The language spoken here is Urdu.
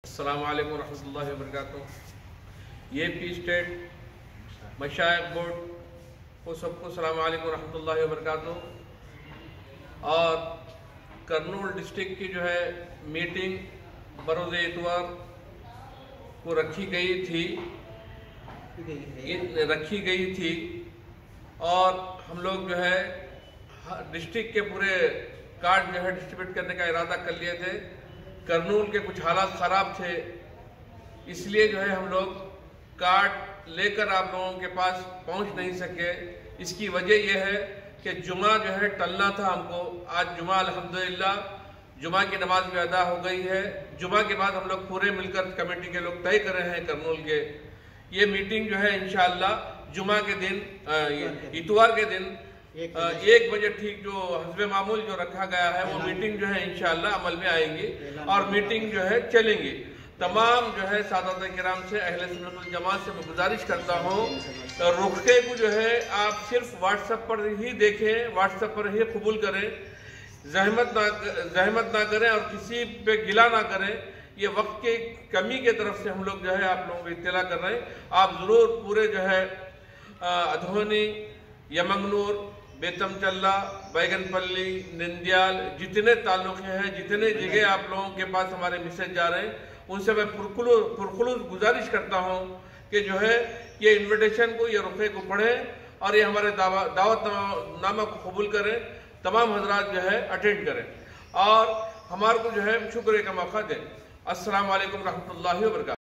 السلام علیکم ورحمۃ اللہ وبرکاتہ۔ یہ پی اسٹیٹ مشائخ بورڈ کو سب کو السلام علیکم ورحمۃ اللہ وبرکاتہ۔ اور کرنول ڈسٹرکٹ کی جو ہے میٹنگ بروز اتوار کو رکھی گئی تھی اور ہم لوگ جو ہے ڈسٹرکٹ کے پورے کارڈ جو ہے ڈسٹریبیوٹ کرنے کا ارادہ کر لیے تھے۔ کرنول کے کچھ حالات خراب تھے، اس لیے جو ہے ہم لوگ کارڈ لے کر آپ لوگوں کے پاس پہنچ نہیں سکے۔ اس کی وجہ یہ ہے کہ جمعہ جو ہے ٹلنا تھا ہم کو۔ آج جمعہ الحمدللہ جمعہ کی نماز بھی ادا ہو گئی ہے۔ جمعہ کے بعد ہم لوگ پورے مل کر کمیٹی کے لوگ طے کر رہے ہیں کرنول کے، یہ میٹنگ جو ہے انشاءاللہ جمعہ کے دن اتوار کے دن 1 بجے ٹھیک جو حسب معمول جو رکھا گیا ہے وہ میٹنگ جو ہے انشاءاللہ عمل میں آئیں گی اور میٹنگ جو ہے چلیں گی۔ تمام جو ہے سادات کرام سے اہل سنت والجماعت سے میں گزارش کرتا ہوں رخے کو جو ہے آپ صرف واٹس ایپ پر ہی دیکھیں، واٹس ایپ پر ہی قبول کریں، زحمت نہ کریں اور کسی پہ گلہ نہ کریں۔ یہ وقت کی کمی کے طرف سے ہم لوگ جو ہے آپ لوگوں کو اطلاع کر رہے ہیں۔ آپ ضرور پورے جو ہے ادھونی، یمنگنور، بیتم چلہ، بیگن پلی، نندیال، جتنے تعلق ہیں، جتنے جگہ آپ لوگوں کے پاس ہمارے میسج جا رہے ہیں، ان سے میں پرخلوص گزارش کرتا ہوں کہ جو ہے یہ انویٹیشن کو، یہ رخے کو پڑھیں اور یہ ہمارے دعوت نامہ کو قبول کریں۔ تمام حضرات جو ہے اٹینڈ کریں اور ہمارے کو جو ہے شکریہ کا موقع دیں۔ السلام علیکم ورحمۃ اللہ وبرکاتہ۔